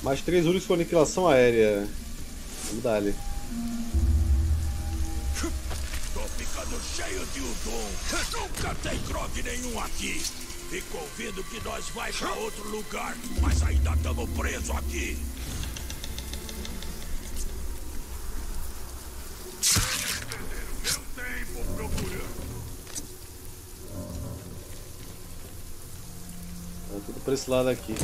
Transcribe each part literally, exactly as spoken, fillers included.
Mais três únicos com aniquilação aérea. Vamos dar ali. Tô ficando cheio de udon. Nunca tem grog nenhum aqui. Fico ouvindo que nós vai pra outro lugar, mas ainda estamos presos aqui. Meu tempo procurando. Tá tudo pra esse lado aqui.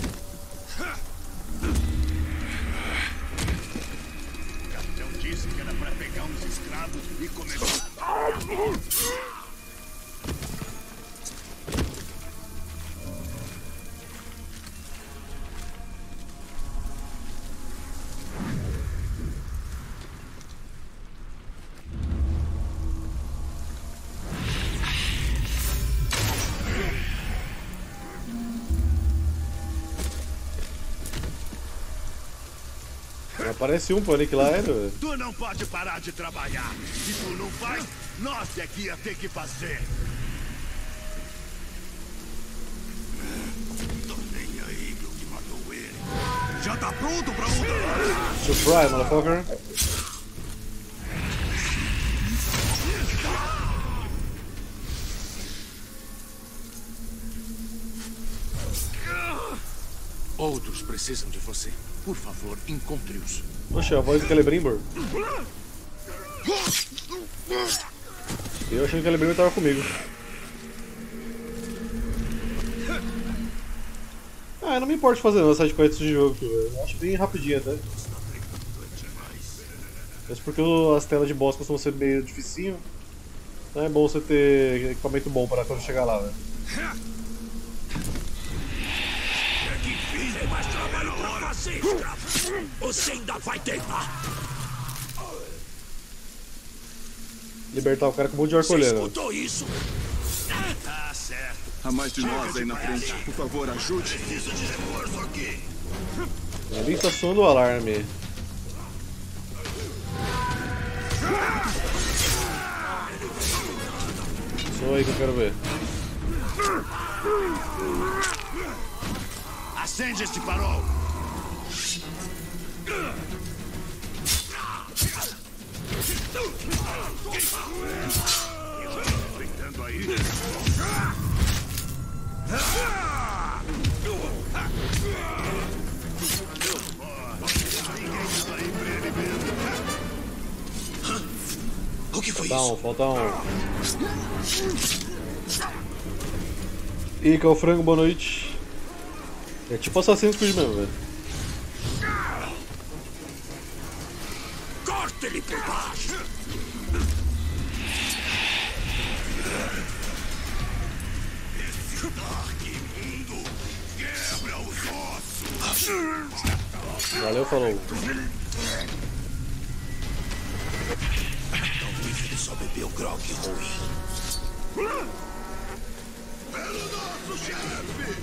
O capitão disse que era pra pegar uns escravos e começar a... Aparece um pra aniquilar ele, velho. Tu não pode parar de trabalhar. Se tu não faz, nós é que ia ter que fazer. Tô nem aí pro que matou ele. Já tá pronto pra lutar? Surprise, motherfucker. Outros precisam de você. Por favor, encontre-os. Poxa, a voz do Celebrimbor. Eu achei que o Celebrimbor tava comigo. Ah, eu não me importo de fazer não, essas sidequests de jogo, velho. Eu acho bem rapidinho até. Mas porque as telas de boss costumam ser meio dificinho, então é bom você ter equipamento bom para quando chegar lá, velho. Tem mais trabalho pra fazer, escravo. Você ainda vai tentar. Libertar o cara com um monte de Você arcolheiro. escutou isso? Tá certo. Há mais de nós aí na frente. Por favor, ajude. Preciso de reforço aqui. Ali tá soando o alarme. Só aí que eu quero ver. Acende este farol. Enfrentando aí. O que foi Falta isso? um, falta um. Ih, que é o frango, boa noite. É tipo Assassin's Creed mesmo, velho. Corta ele por baixo. Esse dark imundo quebra os ossos. Valeu, falou. Talvez ele só bebeu grog ruim. Pelo nosso chefe.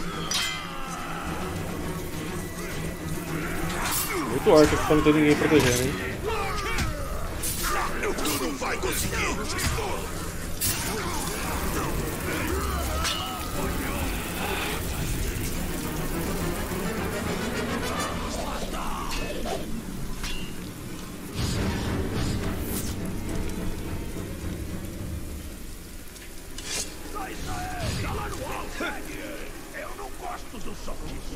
Muito orc aqui pra não ter ninguém protegendo, hein? Tu não vai conseguir. Eu não gosto do som disso.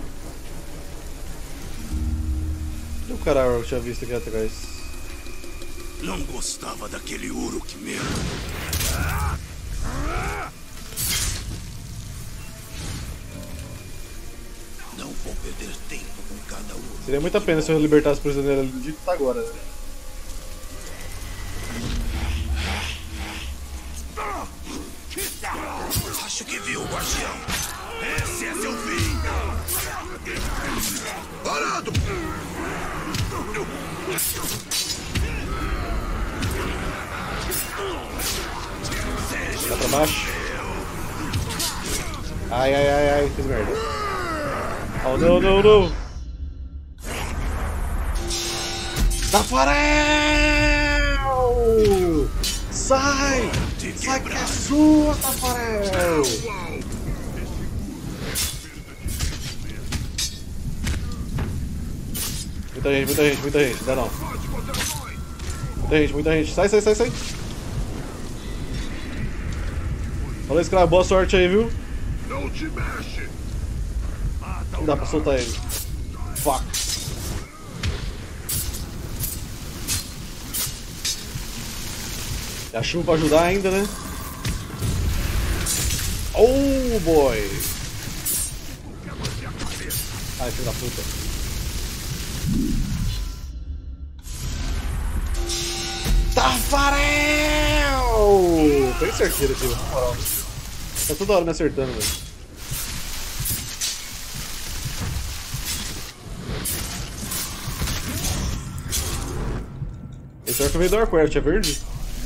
E o cara que eu tinha visto aqui atrás? Não gostava daquele Uruk mesmo. Não vou perder tempo com cada um. Seria muita pena se eu libertasse o prisioneiro ali do jeito que tá agora, né? Acho que viu, guardião. Esse é seu fim. Parado! Vai pra baixo. Ai, ai, ai, ai, fiz merda. Oh, não, não, não. Tafarel! Sai! Sai que é sua, Tafarel! Muita gente, muita gente, muita gente. Dá não. Muita gente, muita gente. Sai, sai, sai, sai. Falou, escravo. Boa sorte aí, viu? Não te mexe. Não dá pra soltar ele. Fuck. É a chuva pra ajudar ainda, né? Oh, boy. Ai, filho da puta. Tafarel! Tenho certeza que na moral. Tá toda hora me acertando, velho. Esse arco veio do Arquert, é verde?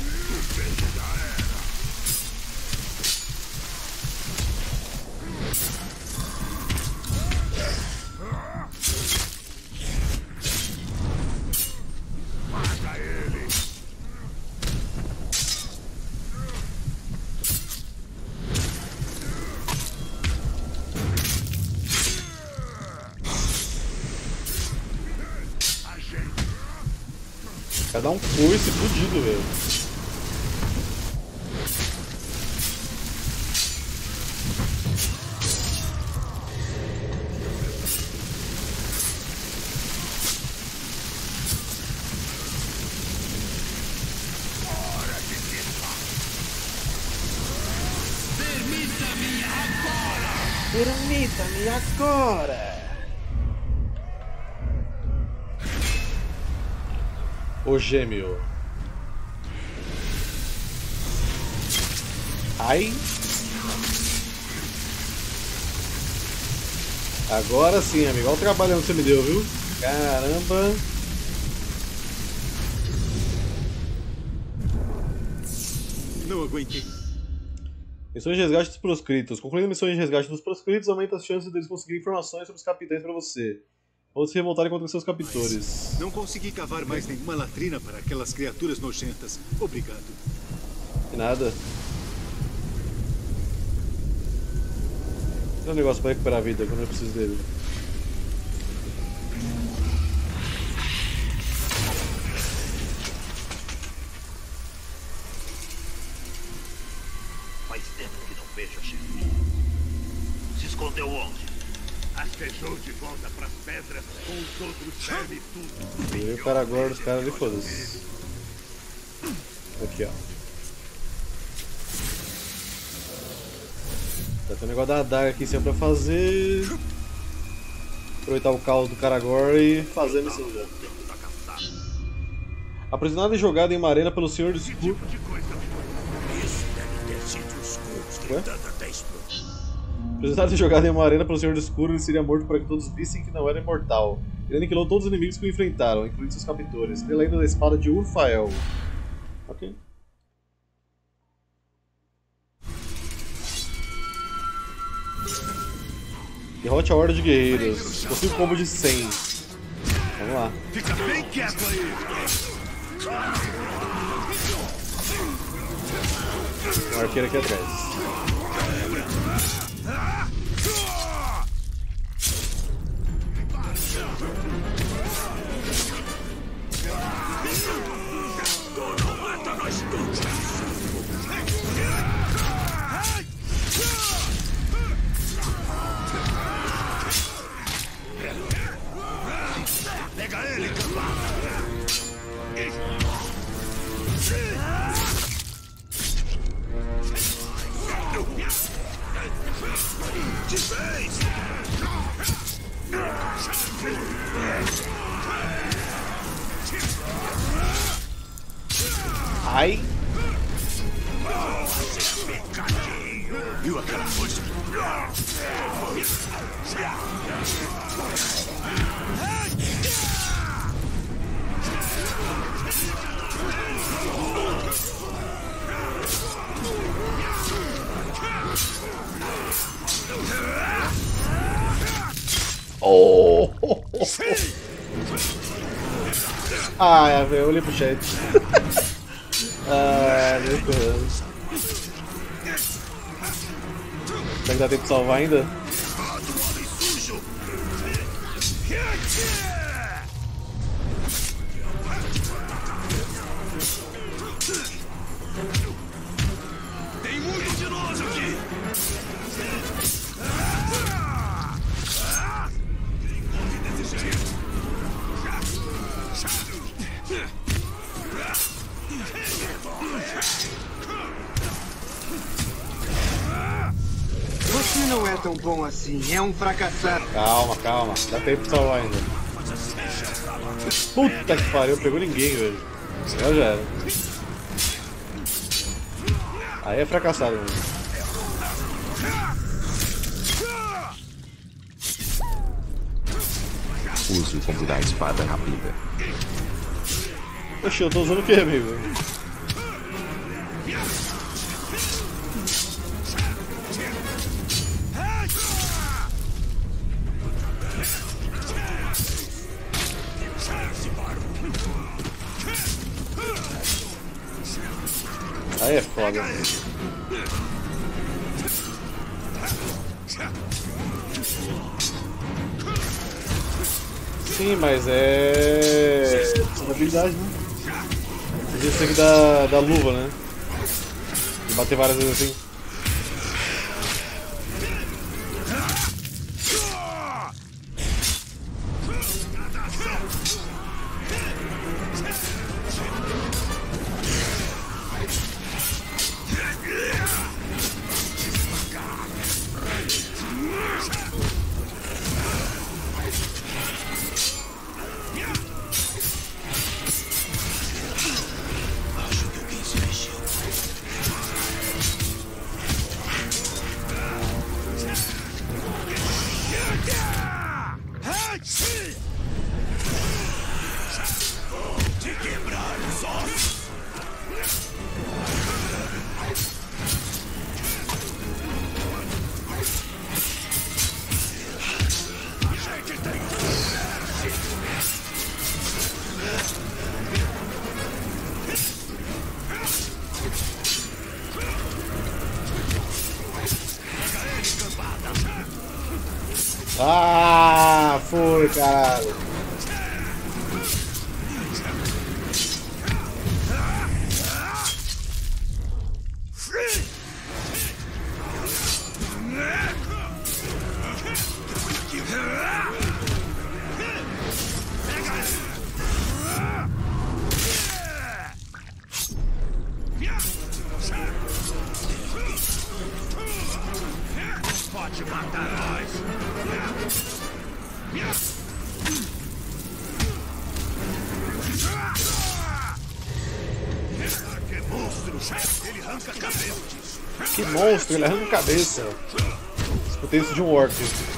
Vai dar um coice fudido, velho. Permita-me agora! O gêmeo. Ai. Agora sim, amigo. Olha o trabalhão que você me deu, viu? Caramba. Não aguentei. Missões de resgate dos proscritos. Concluindo missões de resgate dos proscritos, aumenta as chances deles conseguirem informações sobre os capitães para você. Ou se revoltarem contra seus captores. Não consegui cavar mais nenhuma latrina para aquelas criaturas nojentas. Obrigado. De nada. Tem um negócio para recuperar a vida quando eu preciso dele. Faz tempo que não vejo a chefe. Se escondeu onde? Rastejou de volta pras pedras com os outros serve tudo. E o cara agora, os caras ali, foda-se. Aqui, ó. Tá tem um negócio da adaga aqui sempre pra fazer. Aproveitar o caos do cara agora e fazer a missão já. Aprisionado e jogado em uma arena pelo Senhor do Escuro. Isso deve ter sido os cubos gritando até explodir. Aprisionado e jogado em uma arena pelo Senhor do Escuro, ele seria morto para que todos vissem que não era imortal. Ele aniquilou todos os inimigos que o enfrentaram, incluindo seus captores, pela lenda da espada de Urfael. Ok. Derrote a horda de guerreiros. Possível combo de cem. Vamos lá. Fica bem quieto aí. Tem um arqueiro aqui atrás. Pega ele, cambada! De vez! Ai! Viu aquela coisa? Oh! Ah, velho, eu olhei pro chat. Ah, meu Deus. Será que dá tempo de salvar ainda? não é tão bom assim. É um fracassado. Calma, calma. Dá tempo de salvar ainda. Puta que pariu, pegou ninguém, velho. Eu já era. Aí é fracassado, velho. Use o combo da espada rápida. Oxi, eu tô usando o que, amigo? Aí é foda. Sim, mas é... São habilidade, né? Isso tem que dar, dar luva, né? E bater várias vezes assim. Ah, foi, caralho. Pode matar nós. Que monstro! Ele arranca a cabeça. Que monstro, ele arranca a cabeça. Escutei isso de um orc.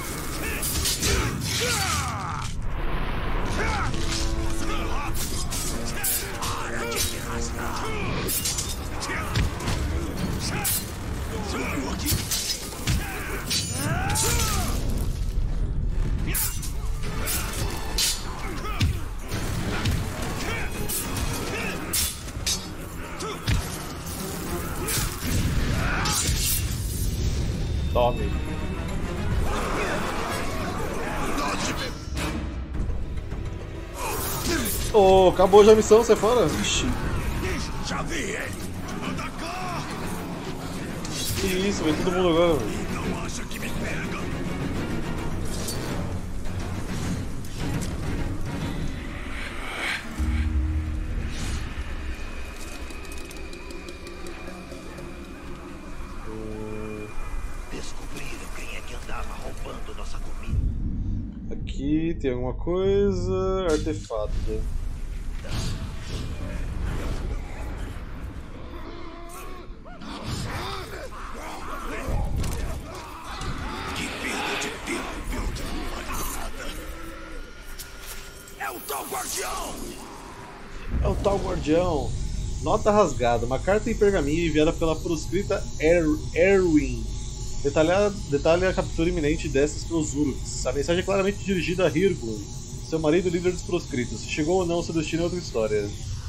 Tome. Oh, acabou já a missão, sai fora. Ixi. Já vi ele. Anda cá. Que isso, vem todo mundo agora, mano. Não acha que me pega? Descobriram quem é que andava roubando nossa comida. Aqui tem alguma coisa. Artefato. Que perda de tempo, Builder. Não vale nada. É o tal guardião! É o tal guardião. Nota rasgada. Uma carta em pergaminho enviada pela proscrita er Erwin. Detalha, detalha a captura iminente destas pelos Uruks. A mensagem é claramente dirigida a Hirglun, seu marido líder dos proscritos. Se chegou ou não, seu destino é outra história.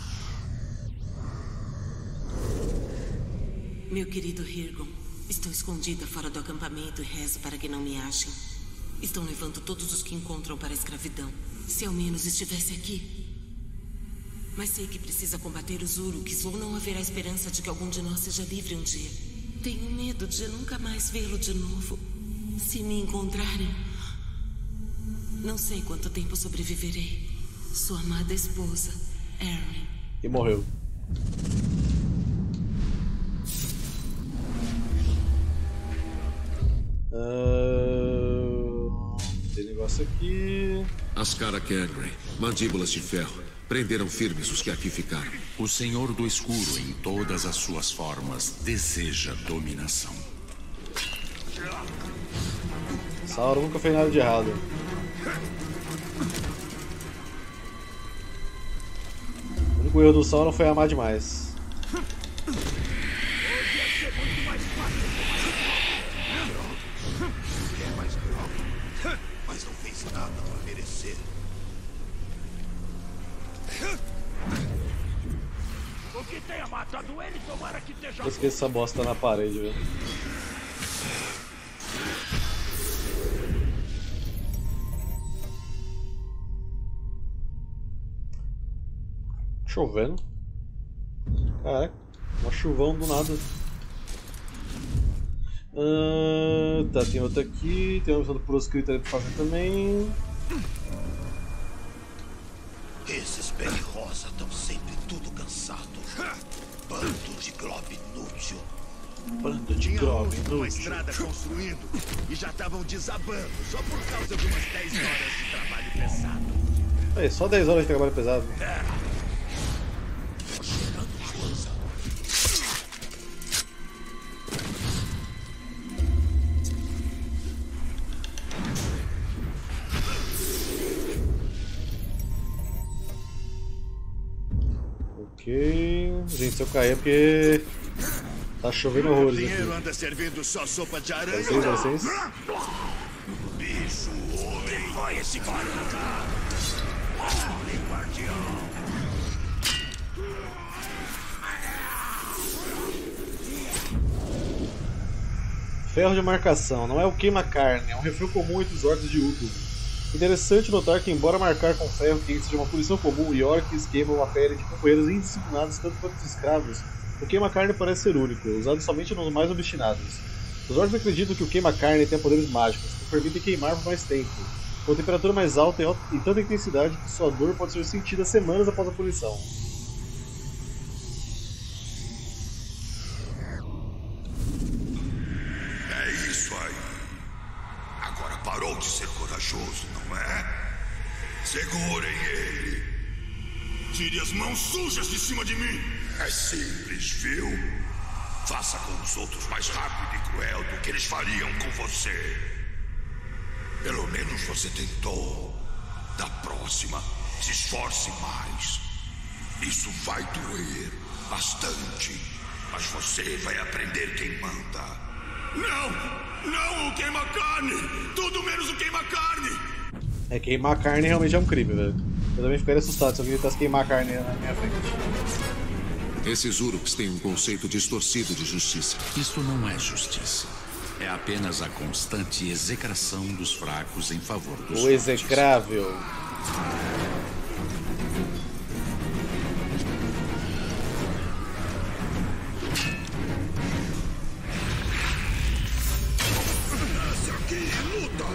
Meu querido Hirglun, estou escondida fora do acampamento e rezo para que não me achem. Estão levando todos os que encontram para a escravidão. Se ao menos estivesse aqui. Mas sei que precisa combater os Uruks ou não haverá esperança de que algum de nós seja livre um dia. Tenho medo de nunca mais vê-lo de novo. Se me encontrarem, não sei quanto tempo sobreviverei. Sua amada esposa, Erwin. E morreu. Uh, negócio aqui. As Karakegri, mandíbulas de ferro, prenderam firmes os que aqui ficaram. O Senhor do Escuro, em todas as suas formas, deseja dominação. Sauron nunca fez nada de errado. O único erro do Sauron foi amar demais. Mas não fez nada para merecer. O que tenha matado ele, tomara que esteja. Eu esqueci essa bosta na parede, velho. Chovendo. Caraca, uma chuvão do nada. Uh, tá, tem outra aqui. Tem uma missão do proscrito ali pra fazer também. Esses pele rosa estão sempre tudo cansado. Bando de glob inútil. Bando de Tinha glob ontem uma inútil. estrada construindo e já estavam desabando só por causa de umas dez horas de trabalho pesado. Aí, só dez horas de trabalho pesado. Ok. Gente, se eu cair é porque tá chovendo O horrores dinheiro aqui. anda servindo só sopa de aranha. Dá licença, dá licença. Bicho, homem, vai esse barulho. Homem, guardião. Ferro de marcação. Não é o queima-carne, é um refil comum entre os orcs de Utu. Interessante notar que, embora marcar com ferro quente seja uma punição comum e orcs queimam a pele de companheiros indisciplinados tanto quanto os escravos, o queima-carne parece ser único, usado somente nos mais obstinados. Os orcs acreditam que o queima-carne tem poderes mágicos, que permitem queimar por mais tempo, com temperatura mais alta e, alta, e tanta intensidade que sua dor pode ser sentida semanas após a punição. É isso aí. Agora parou de ser corajoso, não é? Segurem ele. Tire as mãos sujas de cima de mim. É simples, viu? Faça com os outros mais rápido e cruel do que eles fariam com você. Pelo menos você tentou. Da próxima, se esforce mais. Isso vai doer bastante. Mas você vai aprender quem manda. Não! Não o queima-carne! Tudo menos o queima-carne! É, queimar carne realmente é um crime, velho. Eu também ficaria assustado se alguém tentasse queimar carne na minha frente. Esses Uruks têm um conceito distorcido de justiça. Isso não é justiça. É apenas a constante execração dos fracos em favor dos O execrável. Esse aqui luta!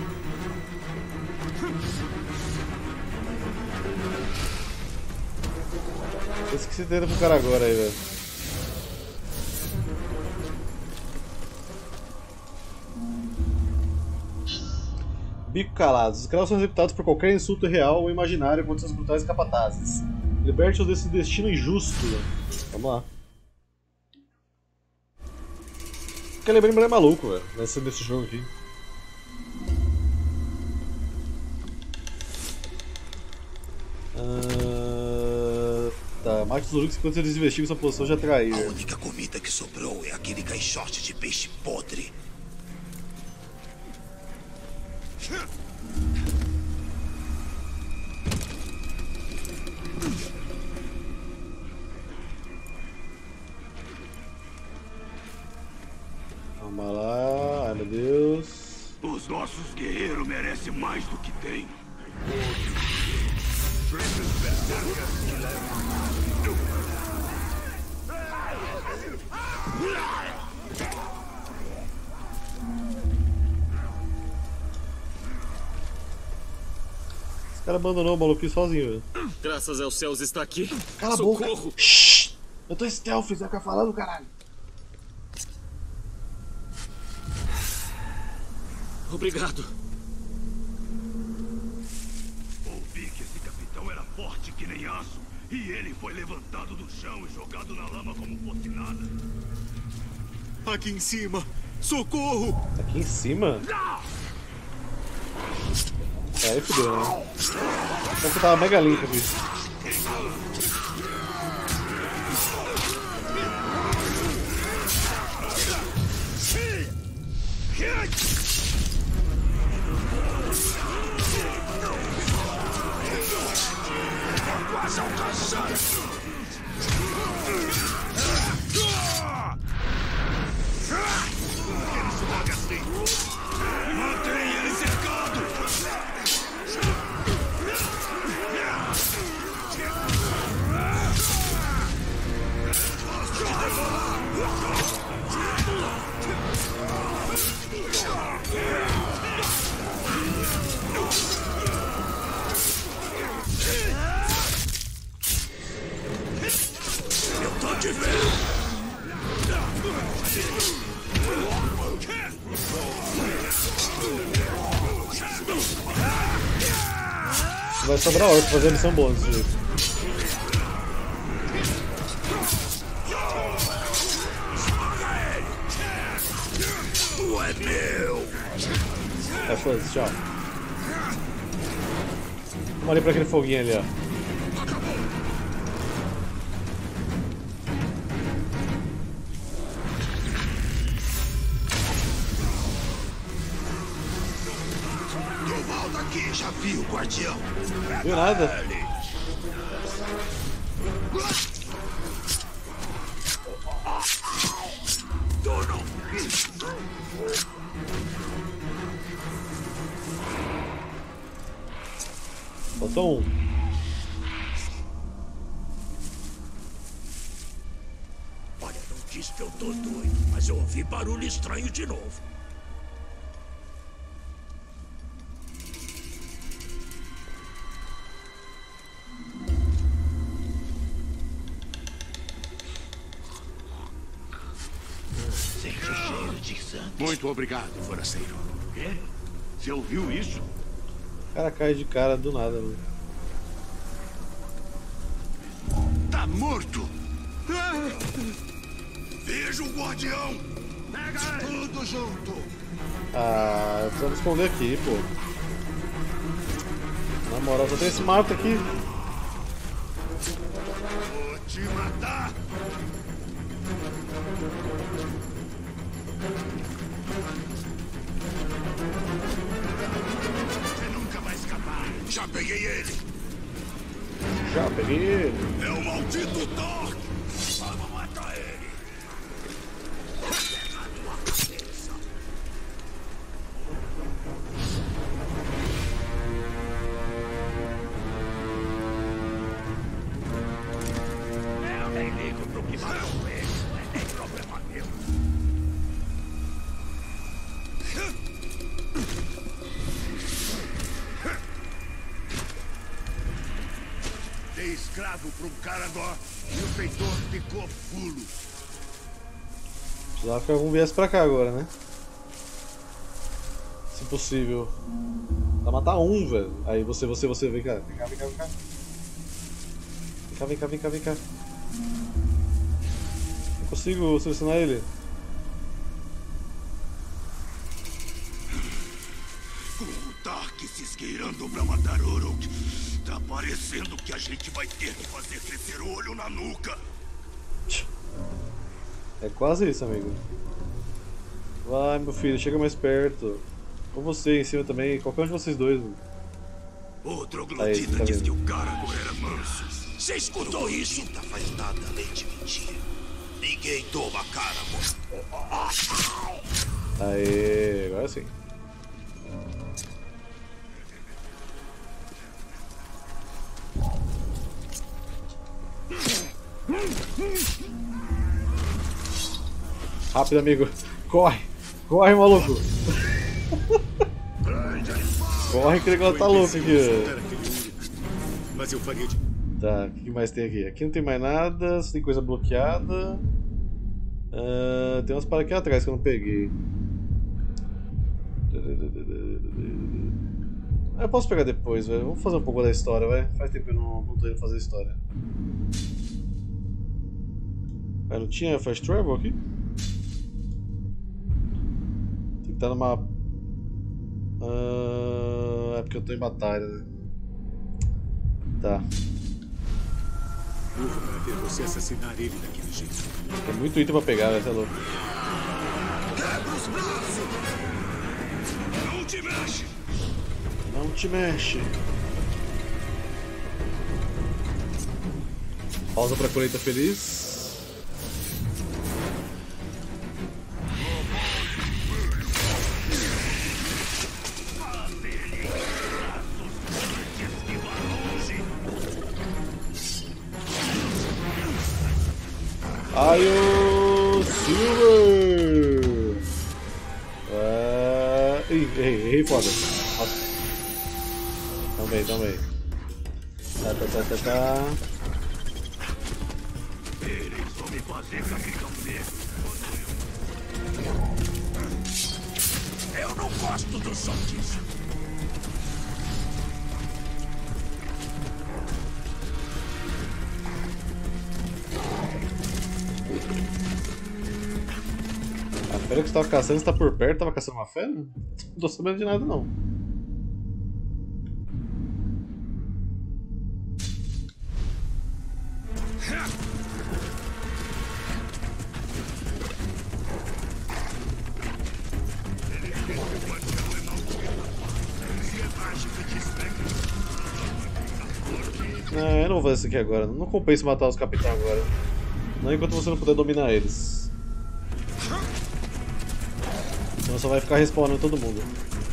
Esse que você tenta pro cara agora aí, velho. Bico calado. Os escravos são executados por qualquer insulto real ou imaginário contra seus brutais capatazes. Liberte-os desse destino injusto. Vamos lá. Fica lembrando é maluco, velho, nesse desse jogo aqui. Uh, tá, mate os Uruks enquanto eles investigam sua posição de atrair. A única comida que sobrou é aquele caixote de peixe podre. Vamos lá, ai meu Deus. Os nossos guerreiros merecem mais do que têm. Esse cara abandonou o maluquinho sozinho, velho. Graças aos céus está aqui. Cala a Socorro. boca! Shhh! Eu tô stealth, você vai ficar falando, caralho. Obrigado. forte que nem aço. E ele foi levantado do chão e jogado na lama como fosse nada. Aqui em cima! Socorro! Aqui em cima? É, aí fudeu, né? Então que tava mega limpo aqui. Quase alcançado! Ele se logo assim! Mantenha ele cercado! Eu tô te vendo! Vai sobrar hora pra fazer a missão bônus desse jeito. Tu é meu! É, foda-se, tchau. Vamos ali pra aquele foguinho ali, ó. Volta aqui, já vi o guardião! Viu nada? Faltou um. Olha, não disse que eu tô doido, mas eu ouvi barulho estranho de novo. Sente o cheiro de sangue. Muito obrigado, forasteiro. O quê? Você ouviu isso? O cara cai de cara do nada, mano. Tá morto! Veja o guardião! Pega ele! Tudo junto! Ah, precisamos esconder aqui, pô. Na moral, só tem esse mato aqui. Vou te matar! Você nunca vai escapar! Já peguei ele! Já peguei ele. É o maldito Thor! Vamos matar ele! Pega a tua cabeça! Eu nem ligo pro que matou ele, não é nem problema meu. Dei escravo pra um cara agora e o feitor ficou fulo. Precisava que algum viesse pra cá agora, né? Se possível. Dá matar um, velho. Aí você, você, você, vem cá. Vem cá, vem cá, vem cá. Vem cá, vem cá, vem cá, vem cá. Não consigo selecionar ele. Com o Dark se esgueirando pra matar Uruk, tá parecendo que a gente vai ter que fazer crescer o olho na nuca. É quase isso, amigo. Vai, meu filho, chega mais perto. Ou você em cima também, qualquer um de vocês dois. O Aí, troglodita tá disse vendo? que o cara agora era manso. Você escutou isso? Não faz nada além de mentir. Ninguém toma cara, amor. Aê, agora sim. Rápido, amigo. Corre! Corre, maluco! Corre que o negócio tá louco aqui. Mas eu faria de... Tá, o que mais tem aqui? Aqui não tem mais nada, só tem coisa bloqueada. Uh, tem umas paradas aqui atrás que eu não peguei. Eu posso pegar depois, velho. Vamos fazer um pouco da história, vai. Faz tempo que eu não, não tô indo fazer história. Ah, não tinha fast travel aqui? Tem que estar numa... Ah, é porque eu tô em batalha, né? Tá. Ufa, para ver você assassinar ele daquele jeito. Tem muito item pra pegar, velho, você é louco. Quebra os braços! Não te mexe! Não te mexe. Pausa pra colheita feliz. Ai, o Silver! É... Ih, errei, errei foda. Nossa. Também, também. Tá, tá, tá, tá, tá. Eles vão me fazer capitão negro. Eu não gosto do som disso. A fera que você tava caçando está por perto, tava caçando uma fera? Não tô sabendo de nada não. Não, eu não vou fazer isso aqui agora. Não compensa matar os capitães agora. Não enquanto você não puder dominar eles. Senão só vai ficar respawnando todo mundo.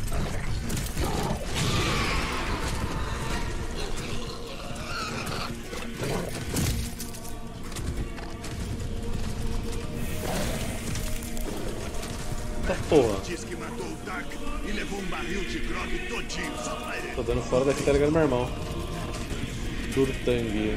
Tá porra. Diz que matou o Dark e levou um barril de grog todinho só pra ele. Tô dando fora daqui, tá ligado, meu irmão? Durtang.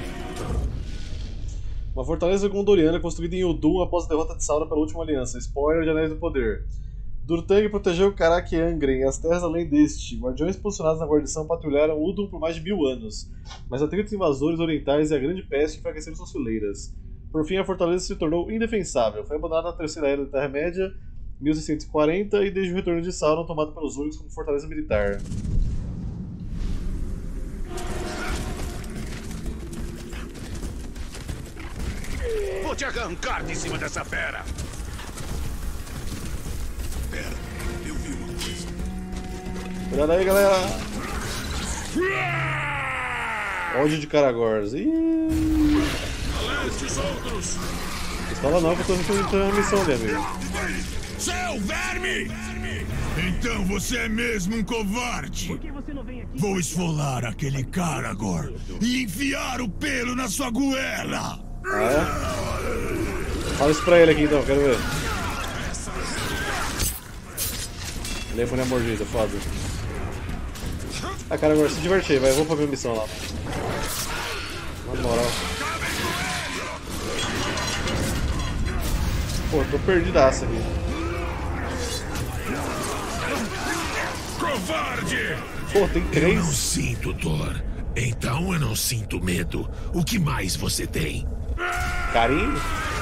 Uma fortaleza gondoriana construída em Udun após a derrota de Sauron pela última aliança. Spoiler de Anéis do Poder. Durtang protegeu Karak Angren e as terras além deste. Guardiões posicionados na guarnição patrulharam Udun por mais de mil anos, mas atritos invasores orientais e a grande peste enfraqueceram suas fileiras. Por fim, a fortaleza se tornou indefensável. Foi abandonada na Terceira Era da Terra-média, mil seiscentos e quarenta, e desde o retorno de Sauron tomada pelos Uruk como fortaleza militar. Vou te arrancar de cima dessa fera! Pera, eu vi uma coisa. Cuidado aí, galera! Ódio de Karagors. Ih! Estes outros! Fala não que eu tô entrando na missão ali, amigo. Seu verme! Então você é mesmo um covarde! Vou esfolar aquele Karagor e enfiar o pelo na sua goela! Ah, é? Fala isso pra ele aqui então, quero ver. Ele é mulher mordida, foda. Ah, cara, agora se diverte aí, vai, vamos pra minha missão lá. Na moral. Pô, tô perdidaço aqui. Covarde! Pô, tem três. Eu não sinto dor, então eu não sinto medo. O que mais você tem? Carinho?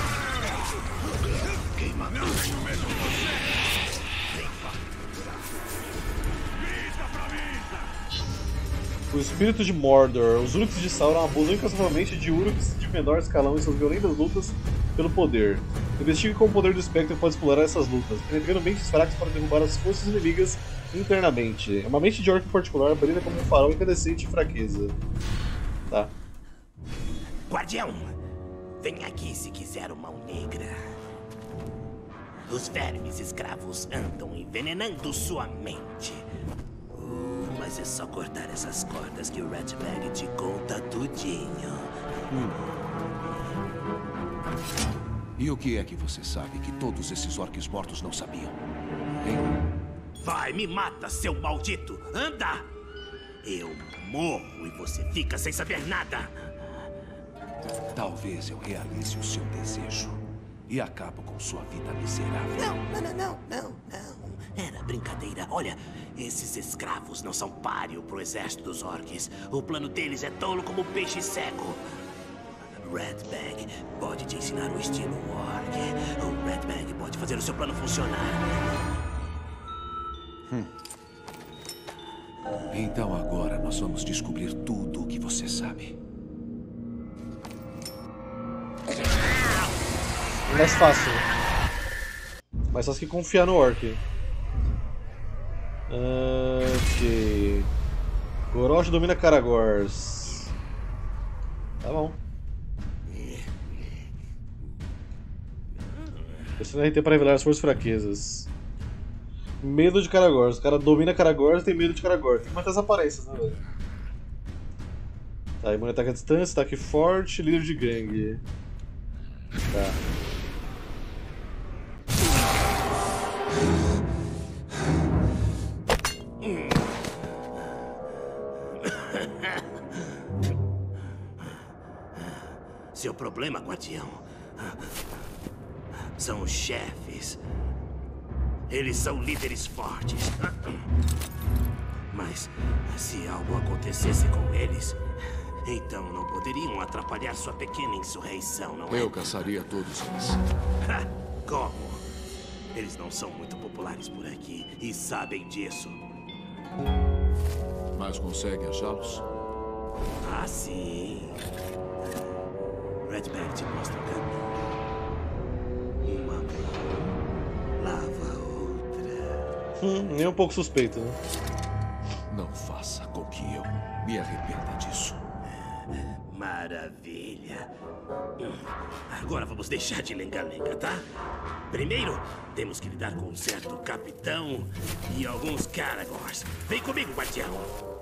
O espírito de Mordor. Os Uruks de Sauron abusam incansavelmente de Uruks de menor escalão em suas violentas lutas pelo poder. Investigue como o poder do espectro pode explorar essas lutas, penetrando mentes fracas para derrubar as forças inimigas internamente. É uma mente de orc em particular brilha como um farol incandescente de fraqueza. Tá. Guardião, vem aqui se quiser uma mão negra. Os vermes escravos andam envenenando sua mente. Uh, mas é só cortar essas cordas que o Ratbag te conta tudinho. Hum. E o que é que você sabe que todos esses orcs mortos não sabiam? Hein? Vai, me mata, seu maldito! Anda! Eu morro e você fica sem saber nada. Talvez eu realize o seu desejo e acabo com sua vida miserável. Não, não, não, não, não, não. Era brincadeira. Olha, Esses escravos não são páreo pro exército dos orcs. O plano deles é tolo como peixe cego. Redbag pode te ensinar o estilo orc. O Redbag pode fazer o seu plano funcionar. Hum. Então agora nós vamos descobrir tudo o que você sabe. Mais fácil. Mais fácil que confiar no orc. Ok. Gorosh domina Karagors. Tá bom. Pressiona R T para revelar as suas fraquezas. Medo de Karagors. O cara domina Karagors e tem medo de Karagors. Tem muitas aparências, né, velho? Tá, imune ataque à distância, ataque forte, líder de gangue. Tá. Seu problema, guardião, são os chefes. Eles são líderes fortes. Mas se algo acontecesse com eles, então não poderiam atrapalhar sua pequena insurreição, não é? Eu caçaria todos eles. Como? Eles não são muito populares por aqui e sabem disso. Mas consegue achá-los? Ah, sim. Redbag te mostra o caminho. Uma mão lava a outra. Hum, nem um pouco suspeito, né? Não faça com que eu me arrependa disso. Maravilha. Agora vamos deixar de lenga-lenga, tá? Primeiro, temos que lidar com um certo capitão e alguns Karagors. Vem comigo, guardião.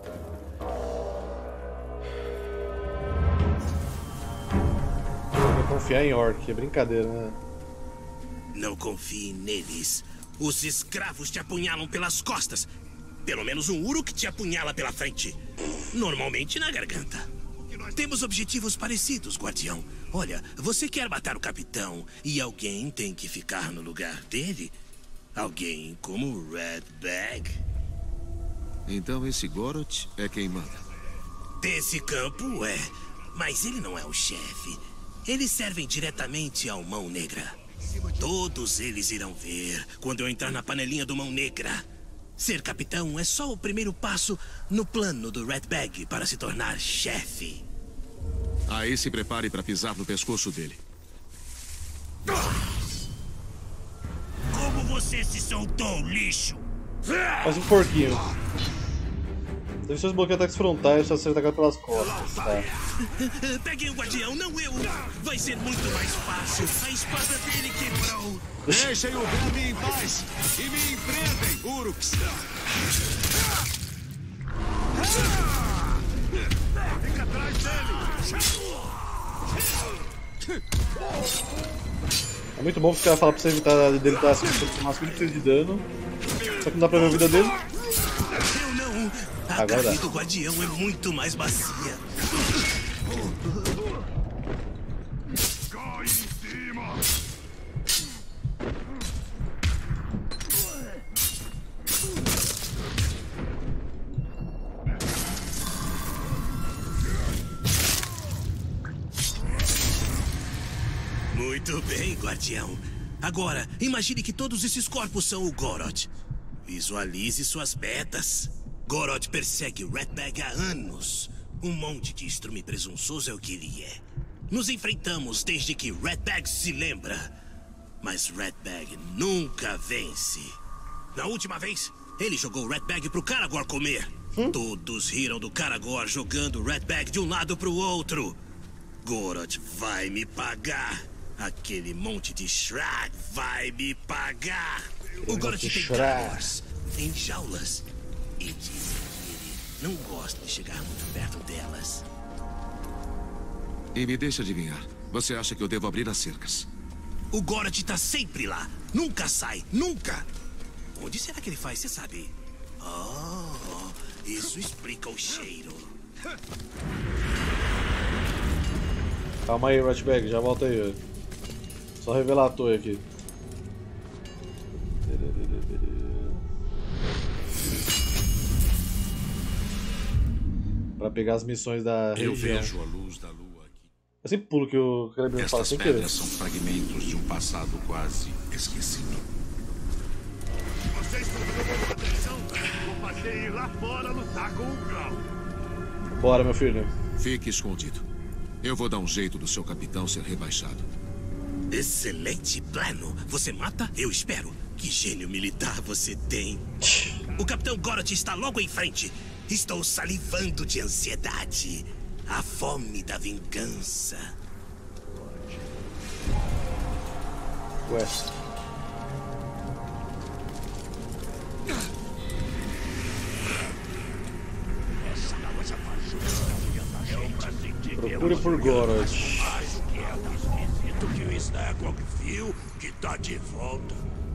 Confiar em orc, é brincadeira, né? Não confie neles. Os escravos te apunhalam pelas costas. Pelo menos um uruk te apunhala pela frente. Normalmente na garganta. Temos objetivos parecidos, guardião. Olha, você quer matar o capitão e alguém tem que ficar no lugar dele? Alguém como o Redbag? Então esse Goroth é quem manda. Desse campo é, mas ele não é o chefe. Eles servem diretamente ao Mão Negra. Todos eles irão ver quando eu entrar na panelinha do Mão Negra. Ser capitão é só o primeiro passo no plano do Redbag para se tornar chefe. Aí se prepare para pisar no pescoço dele. Como você se soltou, lixo? Faz um porquinho. Deve ser bloquear ataques frontais para ser atacado pelas costas. Tá. Peguem o guardião, não eu. Vai ser muito mais fácil. A espada dele quebrou. Deixem o verme em paz e me enfrentem, Uruks. Fica atrás dele. É muito bom que os caras falam pra você evitar dele dar o máximo que de dano. Só que não dá pra ver a vida dele. Eu não. A Agora carne dá. do guardião é muito mais macia. Cai em cima. Muito bem, guardião. Agora, imagine que todos esses corpos são o Goroth. Visualize suas metas. Goroth persegue o Redbag há anos. Um monte de estrume presunçoso é o que ele é. Nos enfrentamos desde que Redbag se lembra. Mas Redbag nunca vence. Na última vez, ele jogou o Redbag pro Karagor comer. Hum? Todos riram do Karagor jogando o Redbag de um lado pro outro. Goroth vai me pagar. Aquele monte de Shrag vai me pagar. O Goroth tem Karagors em jaulas. E dizem que ele não gosta de chegar muito perto delas. E me deixa adivinhar. Você acha que eu devo abrir as cercas? O Goroth tá sempre lá. Nunca sai. Nunca. Onde será que ele faz? Você sabe? Oh, isso explica o cheiro. Calma aí, Redbag, já volta aí. Só revelar a torre aqui. Pra pegar as missões da Eu região. vejo a luz da lua aqui. Eu sempre pulo que o Celebrimbor fala Estas sem querer. pedras são fragmentos de um passado quase esquecido. Vocês estão prestando atenção? Vou fazer ir lá fora lutar com o Grau. Bora, meu filho. Fique escondido. Eu vou dar um jeito do seu capitão ser rebaixado. Excelente plano. Você mata, eu espero. Que gênio militar você tem. O Capitão Gorot está logo em frente. Estou salivando de ansiedade. A fome da vingança. Ué. Procure por Gorot. Mais o que é o esquisito que o Snagog viu que tá de volta.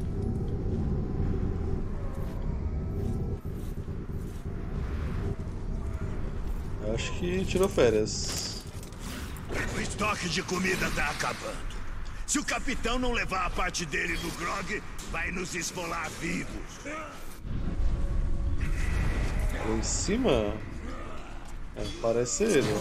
Acho que tirou férias. O estoque de comida tá acabando. Se o capitão não levar a parte dele no grog, vai nos esfolar vivos. Lá em cima? É, parece ele.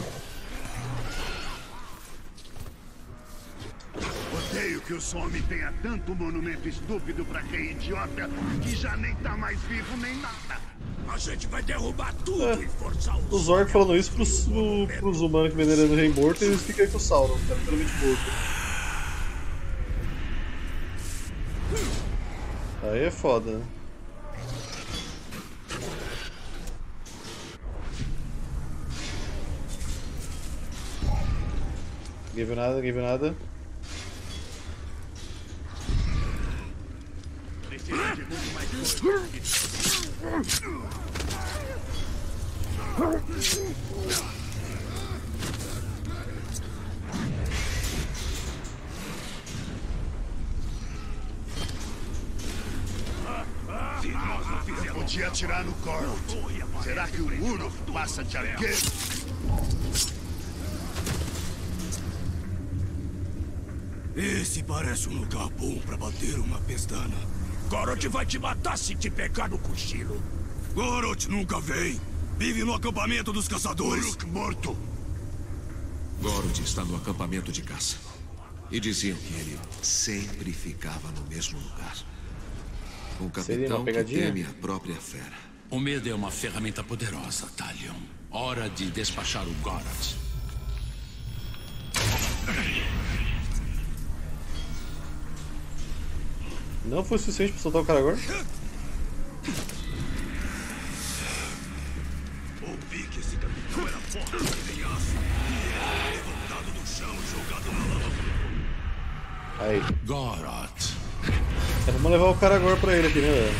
Odeio que o Some tenha tanto monumento estúpido pra rei idiota que já nem tá mais vivo nem nada. A gente vai derrubar tudo É. e forçar o Os orcs falando isso pros, pro- pros humanos que venerando o rei morto e eles ficam aí com o Sauron, que tá literalmente morto. Aí é foda. Ninguém viu nada, ninguém viu nada. Precisa de muito mais coisa. Se nós não fizermos... Podia atirar no Gorot. Será que o Uruk passa de arqueiro? Esse parece um lugar bom pra bater uma pestana. Gorot vai te matar se te pegar no cochilo. Gorot nunca vem. Vive no acampamento dos caçadores. Uruk morto. Gorot está no acampamento de caça. E diziam que ele sempre ficava no mesmo lugar. Um Seria uma capitão que pegadinha? teme a própria fera. O medo é uma ferramenta poderosa, Talion. Hora de despachar o Gorot. Não foi suficiente pra soltar o cara agora? Ouvi que esse capitão era forte que nem aço. E ele foi levantado do chão e jogado na lama. Aí. Gorot. É, vamos levar o cara agora pra ele aqui, né, velho?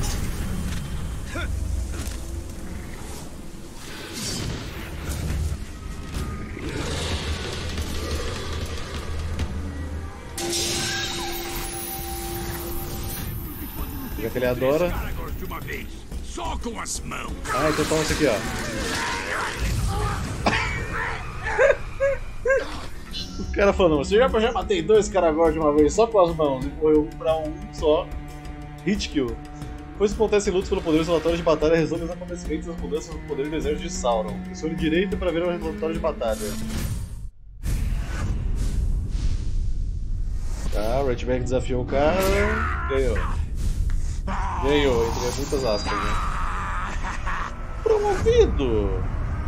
Já que ele adora. Aragorn de uma vez. Só com as mãos. Ah, então toma isso aqui, ó. O cara falou, você já, já matei dois caras agora de uma vez só com as mãos e morreu um pra um só. Hit kill. Pois acontecem lutas pelo poder, os relatórios de batalha resolvem os acontecimentos e as mudanças no poder do exército de Sauron. Pressione direita para ver o relatório de batalha. Tá, o Ratback desafiou o cara. Ganhou. Ganhou, entre muitas aspas, né? Promovido!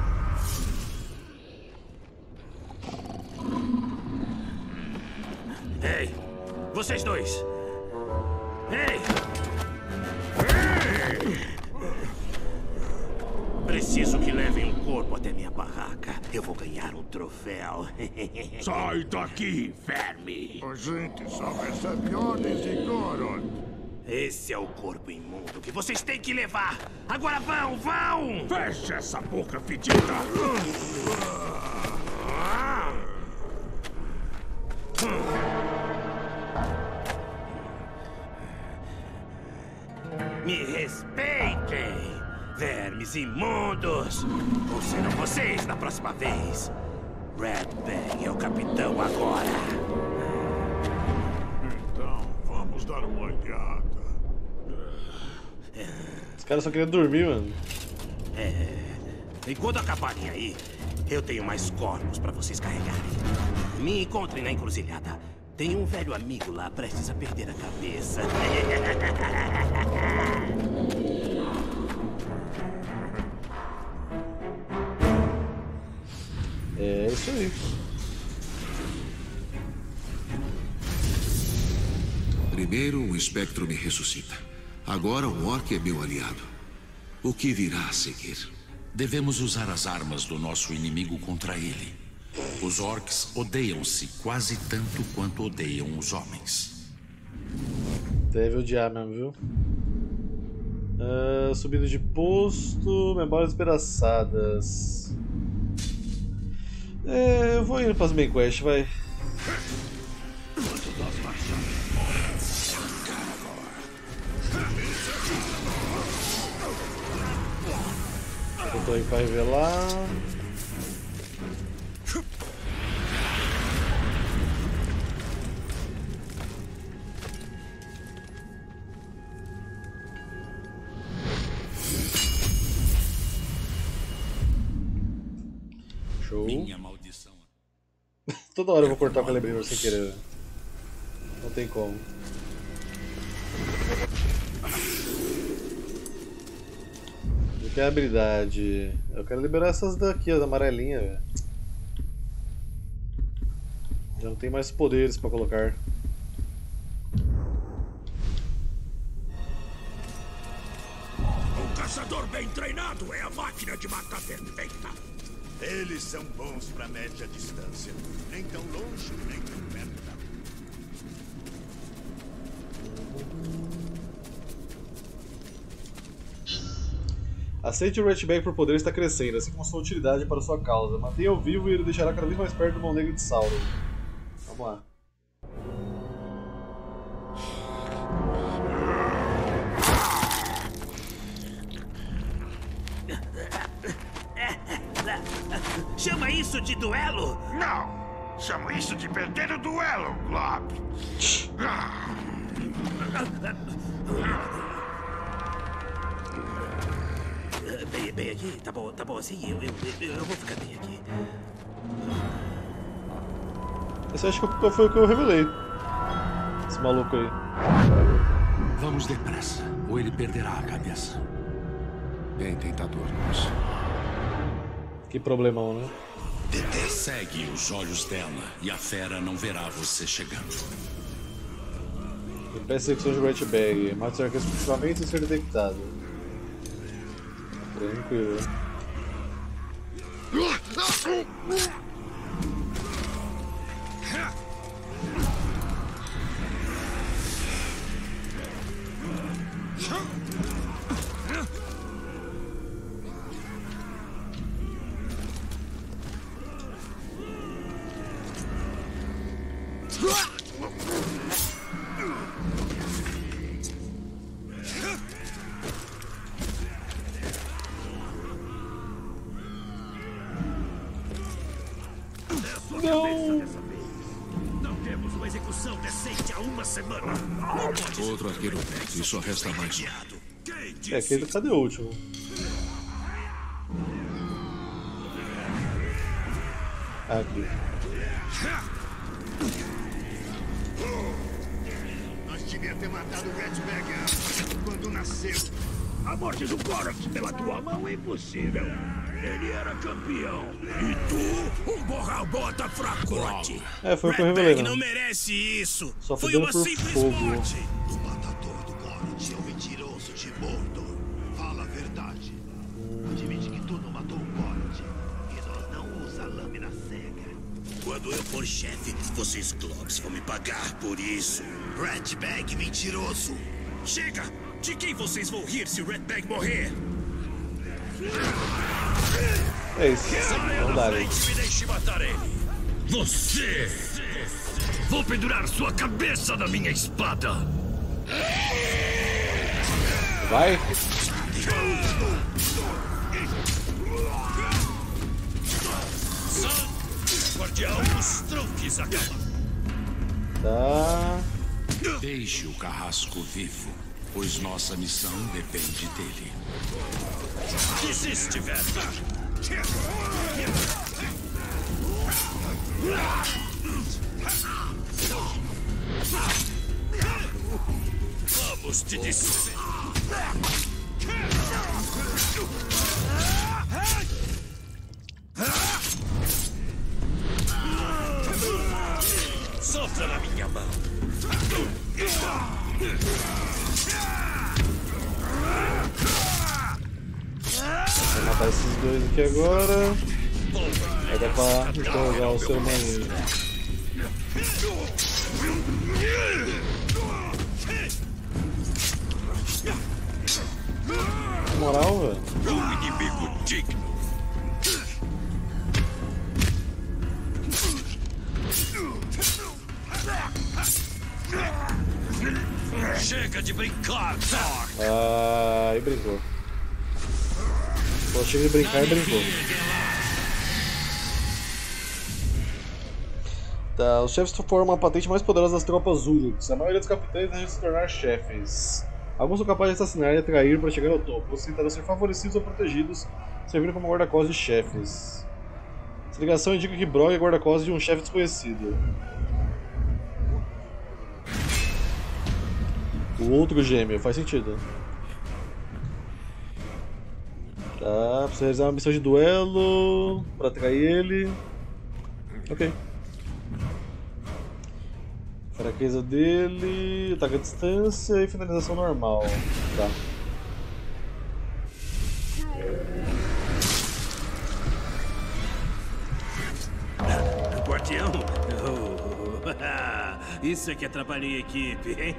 Ei, vocês dois. Ei! Preciso que levem um corpo até minha barraca. Eu vou ganhar um troféu. Sai daqui, verme! A gente só recebe ordens de Gorot. Esse é o corpo imundo que vocês têm que levar. Agora vão, vão! Fecha essa boca fedida! Me respeitem, vermes imundos! Ou serão vocês na próxima vez? Ratbag é o capitão agora. Então, vamos dar uma olhada. Os caras só queriam dormir, mano. É, E quando acabarem aí, eu tenho mais corpos pra vocês carregarem. Me encontrem na encruzilhada. Tem um velho amigo lá prestes a perder a cabeça. É isso aí. Primeiro, um espectro me ressuscita. Agora, um orc é meu aliado. O que virá a seguir? Devemos usar as armas do nosso inimigo contra ele. Os orcs odeiam-se quase tanto quanto odeiam os homens. Deve odiar mesmo, viu? Uh, subindo de posto, memórias despedaçadas. É, eu vou indo para as main quest, vai. Eu tô aí para revelar. Show. Minha maldição. Toda hora eu vou cortar o Calibrador sem querer. Não tem como. Eu quero habilidade. Eu quero liberar essas daqui, as amarelinhas, velho. Já não tem mais poderes pra colocar. Um caçador bem treinado é a máquina de matar perfeita. Eles são bons pra média distância. Nem tão longe, nem tão perto. Aceite o Ratbag por poder está crescendo, assim como sua utilidade para sua causa. Mantenha-o vivo e ele deixará cada vez mais perto do Mão Negra de Sauron. Vamos lá. Chama isso de duelo? Não! Chamo isso de perder o duelo, Glob! Bem, bem aqui, tá bom, tá bom assim, eu, eu, eu, eu vou ficar bem aqui. Esse acho que foi o que eu revelei. Esse maluco aí. Vamos depressa, ou ele perderá a cabeça. Bem tentador, mas... Que problemão, né? Segue os olhos dela e a fera não verá você chegando. Impeça a execução de Ratbag. Mate os arqueiros principalmente sem ser detectado. Tranquilo. Não! Não temos uma execução decente há uma semana. Outro arqueiro perto, e só resta mais um. É, aquele cadê o último? Aqui. Nós devia ter matado o Ratbag quando nasceu. A morte do Gorath pela tua mão é impossível. Ele era campeão. E tu, um borra-bota fracote. É, foi o que eu revelei, né? Não merece isso. Só foi fudendo uma por simples fogo. morte. O matador do Gorath é um mentiroso de Mordor. Fala a verdade. Admite que tu não matou o Gorath. E nós não usa lâmina cega. Quando eu for chefe, vocês Globs vão me pagar por isso. Ratbag mentiroso. Chega! De quem vocês vão rir se o Ratbag morrer? É isso. Não dá, né? Me deixe matar ele. Você! Vou pendurar sua cabeça na minha espada. Vai. Guardião dos truques acaba. Tá. Deixe o carrasco vivo, pois nossa missão depende dele. Desiste, velho. Vamos te dizer. Sofra na minha mão. Vou matar esses dois aqui agora. Vai dar pra interrogar o ser humano. Moral, velho. Um inimigo digno. Chega de brincar, Thor! Ah, e brincou. Pô, chega de brincar e brincou. Tá, os chefes formam a patente mais poderosa das tropas Uruks. A maioria dos capitães devem se tornar chefes. Alguns são capazes de assassinar e atrair para chegar ao topo. Outros tentarão ser favorecidos ou protegidos, servindo como guarda-costas de chefes. Essa ligação indica que Brog é guarda-costas de um chefe desconhecido. O outro gêmeo, faz sentido. Tá, precisa realizar uma missão de duelo para atrair ele. Ok. Fraqueza dele, ataque à distância e finalização normal. Tá. Guardião? Oh, isso é que é trabalho em equipe, hein?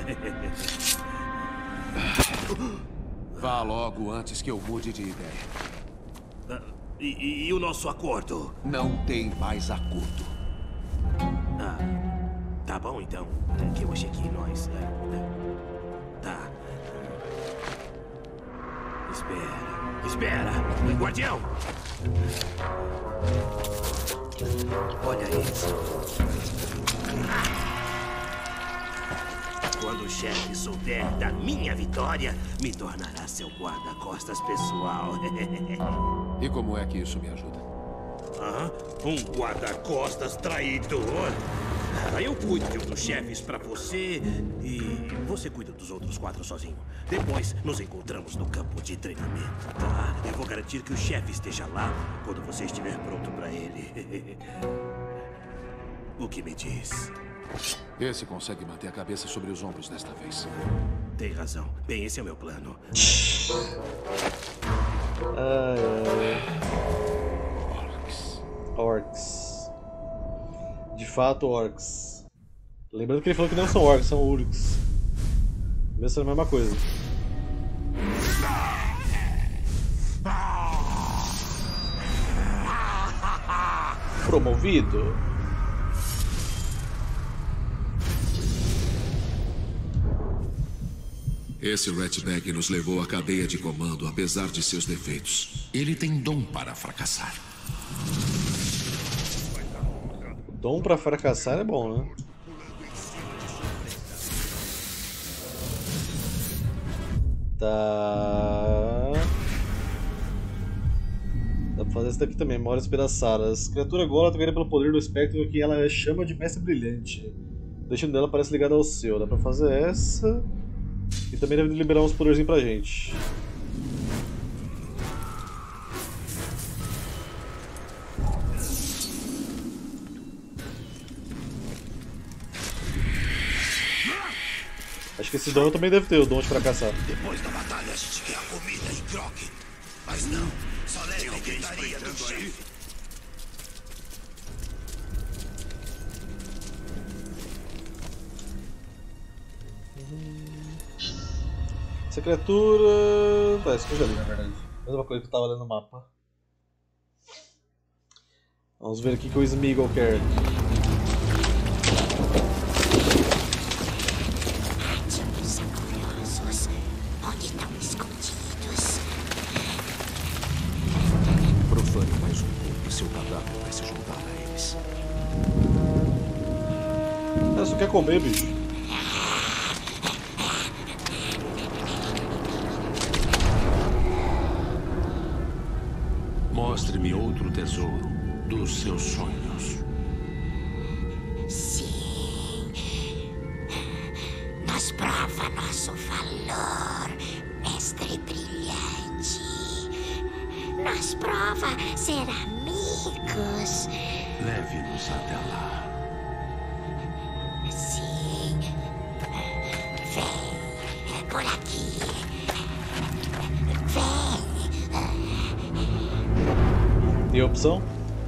Vá logo antes que eu mude de ideia. Ah, e, e o nosso acordo? Não tem mais acordo. Ah, tá bom então. É que eu achei que nós... É, é, tá. Espera. Espera! Guardião! Olha isso. Quando o chefe souber da minha vitória, me tornará seu guarda-costas pessoal. E como é que isso me ajuda? Ah, um guarda-costas traidor? Ah, eu cuido de um dos chefes pra você e você cuida dos outros quatro sozinho. Depois nos encontramos no campo de treinamento, tá? Eu vou garantir que o chefe esteja lá quando você estiver pronto pra ele. O que me diz? Esse consegue manter a cabeça sobre os ombros desta vez. Tem razão. Bem, esse é o meu plano. Ai, ai. Orcs. Orcs. De fato, orcs. Lembrando que ele falou que não são orcs, são urks. Mesmo sendo a mesma coisa. Promovido. Esse Ratbag nos levou à cadeia de comando, apesar de seus defeitos. Ele tem dom para fracassar. Dom para fracassar é bom, né? Tá. Dá pra fazer isso daqui também, Memórias Espedaçadas. Criatura Gola ganha pelo poder do espectro que ela chama de Mestre Brilhante. O destino dela parece ligado ao seu. Dá pra fazer essa. E também deve liberar uns poderzinhos pra gente. Acho que esse dom também deve ter, o dom de fracassar. Depois da batalha a gente quer a comida e Grog. Mas não, só leve a gritaria do chefe. Essa criatura... Tá, isso que eu já li, na verdade. Mesma coisa que eu tava lendo no mapa. Vamos ver aqui o que o Smeagol quer. Onde estão escondidos? Profane mais um pouco e seu cadáver vai se juntar a eles. Ela só quer comer, bicho. Mostre-me outro tesouro dos seus sonhos. Sim. Nos prova nosso valor, mestre brilhante. Nos prova ser amigos. Leve-nos até lá. Sim. Vem, por aqui. Vem. E a opção?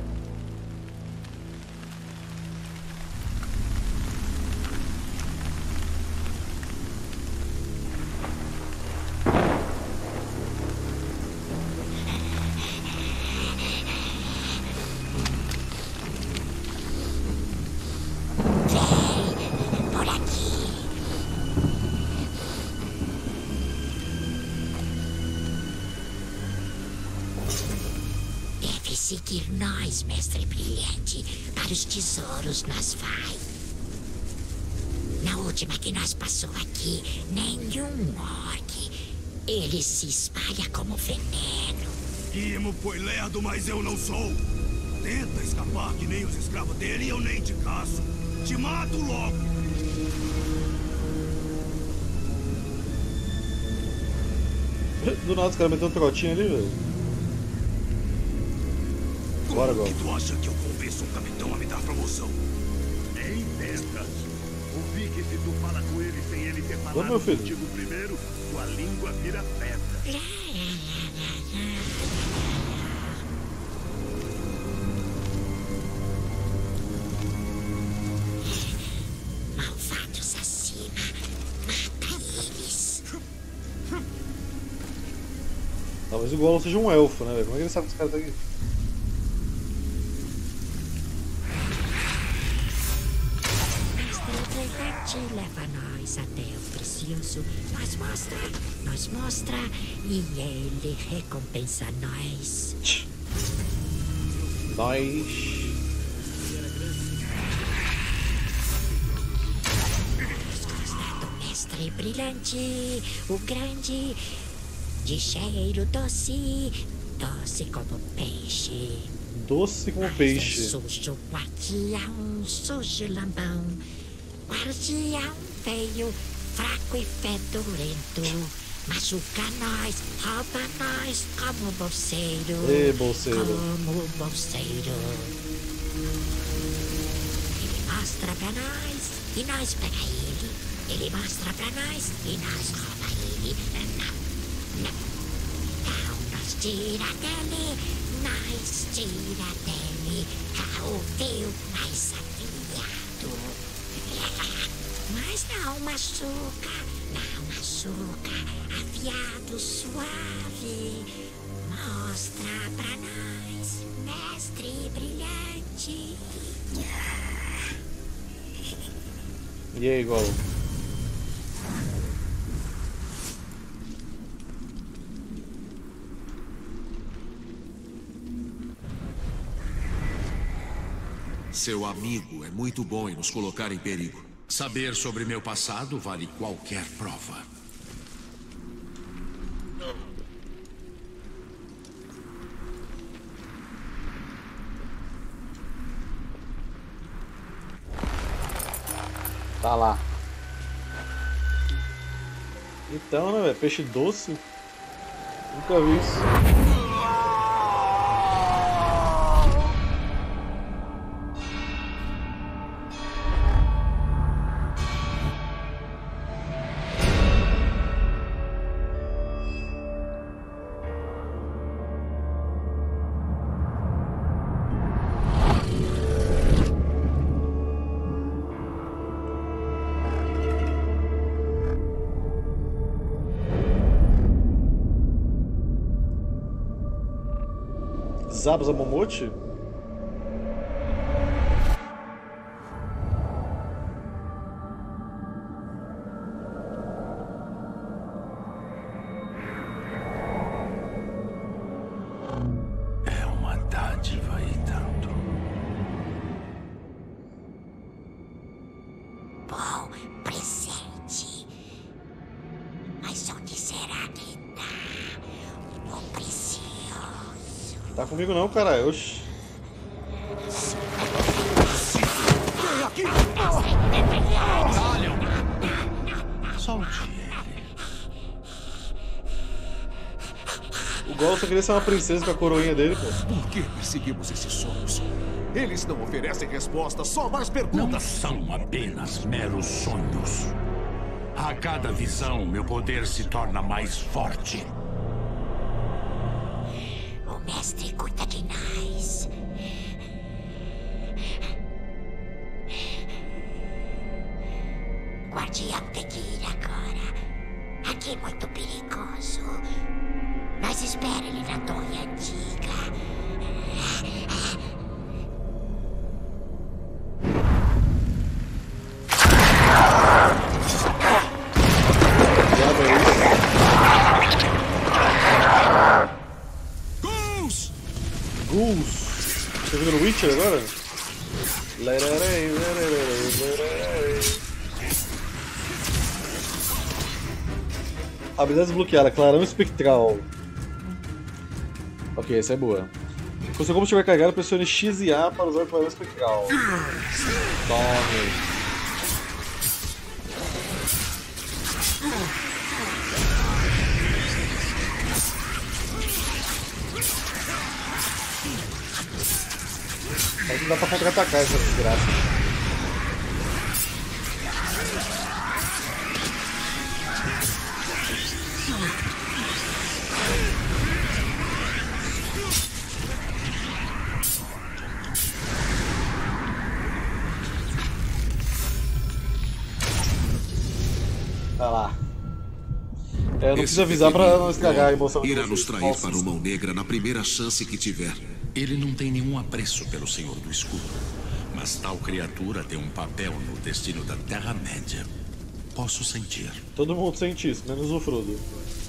Seguir nós, mestre brilhante, para os tesouros nós vai. Na última que nós passou aqui, nenhum orc. Ele se espalha como veneno. Imo foi lerdo, mas eu não sou. Tenta escapar que nem os escravos dele e eu nem te caço. Te mato logo. Do nada os caras metendo um trotinho ali, velho. Bora, Como que tu acha que eu convenço um capitão a me dar promoção? Nem tenta. Ouvi que se tu fala com ele sem ele ter falado meu filho. contigo primeiro, tua língua vira pedra. Malvados acima, mata eles. Talvez o Gollum seja um elfo, né, velho? Como é que ele sabe que esse cara tá aqui? Leva nós até o precioso, nós mostra, nós mostra e ele recompensa nós. Nós. Do mestre brilhante, o grande, de cheiro doce, doce como peixe. Doce como peixe. Sujo guardião, sujo lambão. Guardião feio, fraco e fedorento. Machuca nós, rouba nós como bolseiro. Ei, bolseiro. Como bolseiro. Ele mostra pra nós e nós pega ele. Ele mostra pra nós e nós rouba ele. Não, não. Não nos tira dele, nós tira dele. Ouviu, mais afiado. Mas não machuca, não machuca, afiado, suave. Mostra pra nós, mestre brilhante. E aí, Gollum? Seu amigo é muito bom em nos colocar em perigo. Saber sobre meu passado vale qualquer prova. Tá lá. Então, né, velho? Peixe doce? Nunca vi isso. Zabuza Momote? É uma dádiva e tanto. Bom presente. Mas onde será que tá o precioso? Tá comigo não, caralho. Oxi. Vem aqui! Solte ele. O Gollum só queria ser uma princesa com a coroinha dele, pô. Por que perseguimos esses sonhos? Eles não oferecem respostas, só mais Não perguntas. são apenas meros sonhos. A cada visão, meu poder se torna mais forte. O mestre cuida de nós. Guardião tem que ir agora. Aqui é muito perigoso. Nós espera ele na torre antiga. Ghouls! Ghouls. Você viu no Witcher agora? Lererei, lererei, lererei. Habilidade desbloqueada, clarão espectral. Ok, essa é boa. Quando seu combo estiver carregado, pressione X e A para usar o clarão espectral. Tome. Mas não dá pra contra-atacar essa desgraça. Vai lá. É, não precisa avisar pra não estragar a emoção. Irá nos trair para o Mão Negra na primeira chance que tiver. Ele não tem nenhum apreço pelo Senhor do Escuro, mas tal criatura tem um papel no destino da Terra-média. Posso sentir. Todo mundo sente isso, menos o Frodo.